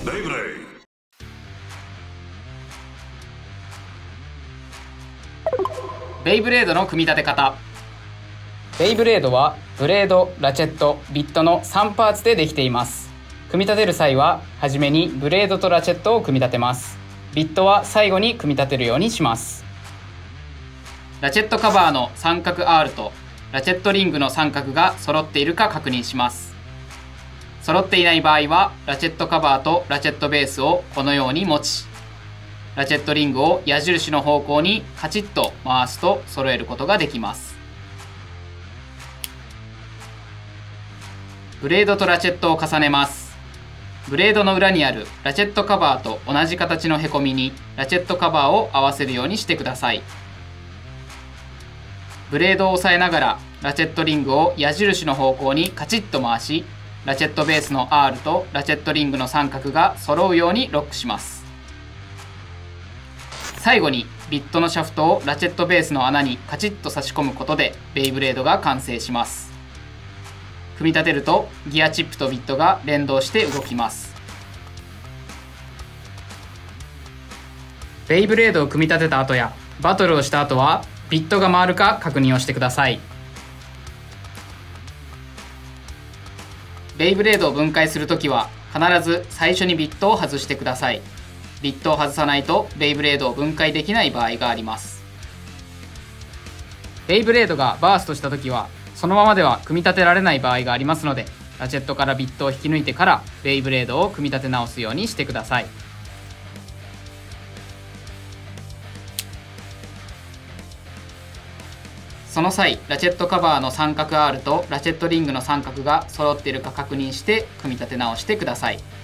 ベイブレーベイブレードの組み立て方。 ベイブレードはブレード、ラチェット、ビットの3パーツでできています。組み立てる際ははじめにブレードとラチェットを組み立てます。ビットは最後に組み立てるようにします。 ラチェットカバーの三角 R とラチェットリングの三角が揃っているか確認します。揃っていない場合はラチェットカバーとラチェットベースをこのように持ち、ラチェットリングを矢印の方向にカチッと回すと揃えることができます。ブレードとラチェットを重ねます。ブレードの裏にあるラチェットカバーと同じ形のへこみにラチェットカバーを合わせるようにしてください。ブレードを押さえながらラチェットリングを矢印の方向にカチッと回し、ラチェットベースの R とラチェットリングの三角が揃うようにロックします。最後にビットのシャフトをラチェットベースの穴にカチッと差し込むことでベイブレードが完成します。組み立てるとギアチップとビットが連動して動きます。ベイブレードを組み立てた後やバトルをした後はビットが回るか確認をしてください。ベイブレードを分解するときは必ず最初にビットを外してください。ビットを外さないとベイブレードを分解できない場合があります。ベイブレードがバーストしたときはそのままでは組み立てられない場合がありますので、ラチェットからビットを引き抜いてからベイブレードを組み立て直すようにしてください。その際、ラチェットカバーの三角 R とラチェットリングの三角が揃っているか確認して組み立て直してください。